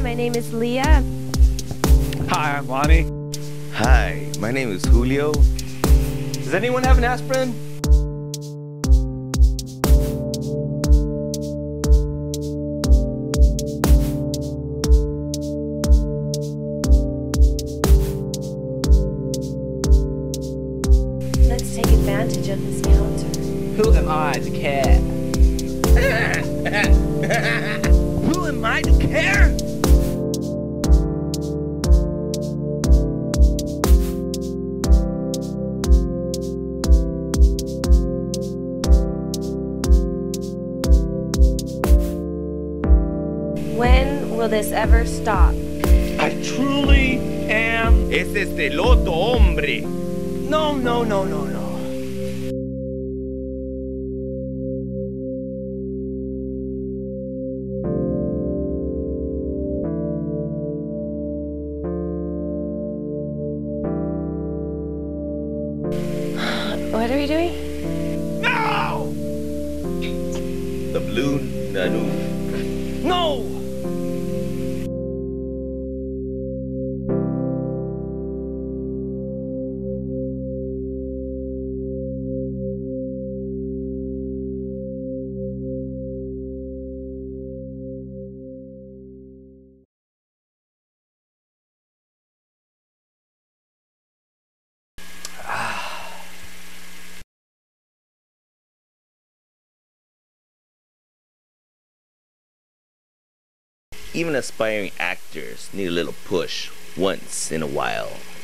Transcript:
my name is Leah. Hi, I'm Lonnie. Hi, my name is Julio. Does anyone have an aspirin? Let's take advantage of this counter. Who am I to care? Who am I to care? When will this ever stop? I truly am. Ese es el otro hombre. No. What are we doing? No! The blue Nanu. No! Even aspiring actors need a little push once in a while.